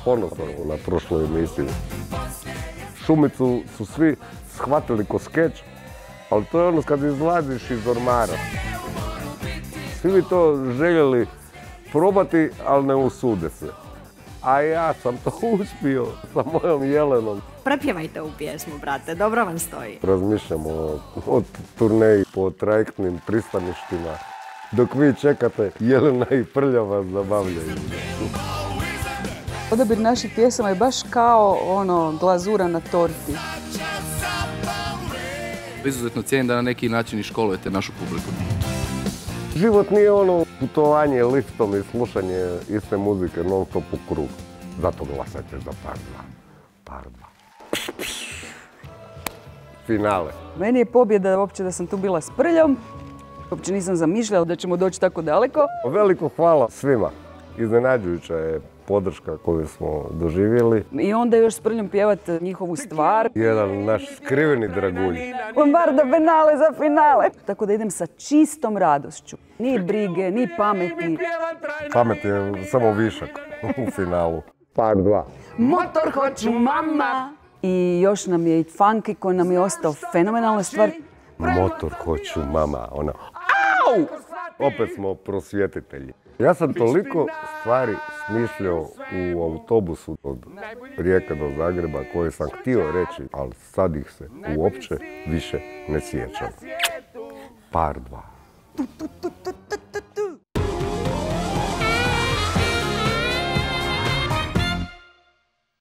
ponosan na prošloj emisiji. Šumicu su svi shvatili ko skeč, ali to je ono kad izlaziš iz ormara. Svi bi to željeli probati, ali ne usude se. A ja sam to uspio sa mojom Jelenom. Prepjevajte ovu pjesmu, brate, dobro vam stoji. Razmišljamo o turneji po trajektnim pristaništima. Dok vi čekate, Jelena i Prlja vas zabavljaju. Odabir naših pjesama je baš kao glazura na torti. Izuzetno cijenim da na neki način i školujete našu publiku. Život nije ono putovanje liftom i slušanje iste muzike non stop u krug. Zato glasajte za Par 2. Par 2. Finale. Meni je pobjeda uopće da sam tu bila s Prljom. Uopće nisam zamišljala da ćemo doći tako daleko. Veliko hvala svima. Iznenađujuća je podrška koju smo doživjeli. I onda još s Prljom pjevati njihovu stvar. Jedan naš skriveni dragulj. Bombarda penale za finale. Tako da idem sa čistom radošću. Ni brige, ni pameti. Pamet je samo višak u finalu. Par 2. Motor hoću mama. I još nam je i funky koji nam je ostao fenomenalna stvar. Motor hoću mama. Ona. Au! Opet smo prosvjetitelji. Ja sam toliko stvari smišljao u autobusu od Rijeke do Zagreba koje sam htio reći, ali sad ih se uopće više ne sjećam. Par 2.